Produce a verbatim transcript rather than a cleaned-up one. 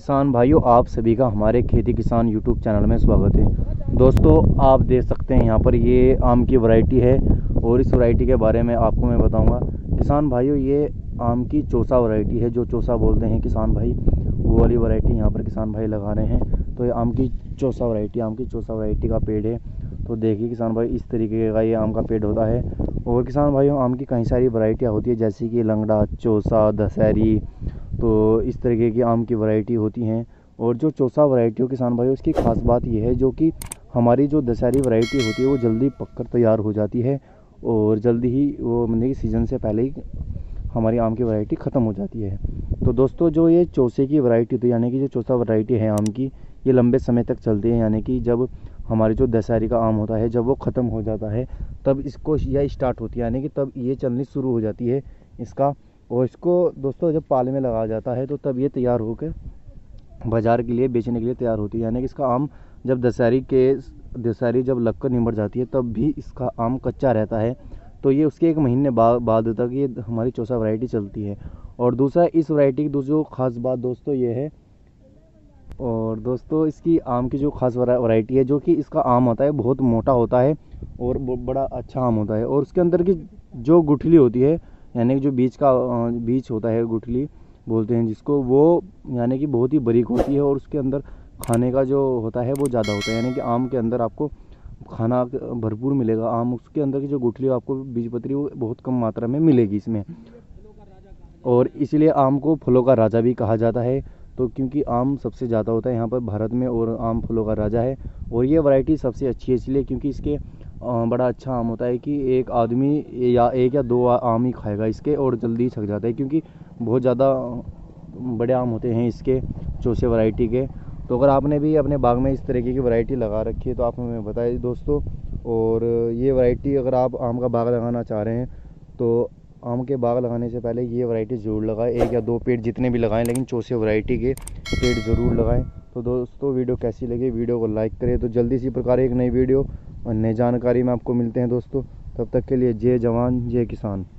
किसान भाइयों, आप सभी का हमारे खेती किसान यूट्यूब चैनल में स्वागत है। दोस्तों, आप देख सकते हैं यहाँ पर ये आम की वैरायटी है और इस वैरायटी के बारे में आपको मैं बताऊंगा। किसान भाइयों, ये आम की चौसा वैरायटी है, जो चौसा बोलते हैं किसान भाई, वो वाली वैरायटी यहाँ पर किसान भाई लगा रहे हैं। तो ये आम की चौसा वैरायटी आम की चौसा वैरायटी का पेड़ है। तो देखिए किसान भाई, इस तरीके का ये आम का पेड़ होता है। और किसान भाइयों, आम की कई सारी वैरायटियाँ होती है, जैसे कि लंगड़ा, चौसा, दशहरी। तो इस तरीके की आम की वैरायटी होती हैं। और जो चौसा वैरायटी हो किसान भाई, उसकी ख़ास बात यह है, जो कि हमारी जो दशहरी वैरायटी होती है वो जल्दी पककर तैयार हो जाती है और जल्दी ही वो मतलब कि सीज़न से पहले ही हमारी आम की वैरायटी ख़त्म हो जाती है। तो दोस्तों, जो ये चौसे की वैरायटी होती है, यानी कि जो चौसा वैरायटी है आम की, ये लंबे समय तक चलती है। यानी कि जब हमारी जो दशहरी का आम होता है, जब वो ख़त्म हो जाता है, तब इसको यह स्टार्ट होती है, यानी कि तब ये चलनी शुरू हो जाती है इसका। और इसको दोस्तों जब पाले में लगाया जाता है, तो तब ये तैयार होकर बाज़ार के लिए बेचने के लिए तैयार होती है। यानी कि इसका आम जब दशहरी के दशहरी जब लगकर निमट जाती है, तब भी इसका आम कच्चा रहता है। तो ये उसके एक महीने बाद बाद तक ये हमारी चौसा वैरायटी चलती है। और दूसरा, इस वैरायटी की दूसरी ख़ास बात दोस्तों ये है, और दोस्तों इसकी आम की जो ख़ास वैरायटी है, जो कि इसका आम होता है बहुत मोटा होता है और बड़ा अच्छा आम होता है। और उसके अंदर की जो गुठली होती है, यानी कि जो बीज का बीज होता है, गुठली बोलते हैं जिसको, वो यानी कि बहुत ही बारीक होती है। और उसके अंदर खाने का जो होता है वो ज़्यादा होता है, यानी कि आम के अंदर आपको खाना भरपूर मिलेगा। आम उसके अंदर की जो गुठली आपको बीज पत्री वो बहुत कम मात्रा में मिलेगी इसमें। और इसीलिए आम को फलों का राजा भी कहा जाता है। तो क्योंकि आम सबसे ज़्यादा होता है यहाँ पर भारत में, और आम फलों का राजा है। और ये वैरायटी सबसे अच्छी है इसलिए क्योंकि इसके बड़ा अच्छा आम होता है कि एक आदमी या एक या दो आम ही खाएगा इसके, और जल्दी छक जाता है, क्योंकि बहुत ज़्यादा बड़े आम होते हैं इसके चौसे वैरायटी के। तो अगर आपने भी अपने बाग में इस तरीके की वैरायटी लगा रखी है तो आप हमें बताइए दोस्तों। और ये वैरायटी अगर आप आम का बाग लगाना चाह रहे हैं, तो आम के बाग लगाने से पहले ये वैरायटी ज़रूर लगाएं। एक या दो पेड़ जितने भी लगाएं, लेकिन चौसे वैरायटी के पेड़ ज़रूर लगाएं। तो दोस्तों, वीडियो कैसी लगी, वीडियो को लाइक करें। तो जल्दी इसी प्रकार एक नई वीडियो और नई जानकारी में आपको मिलते हैं दोस्तों। तब तक के लिए जय जवान जय किसान।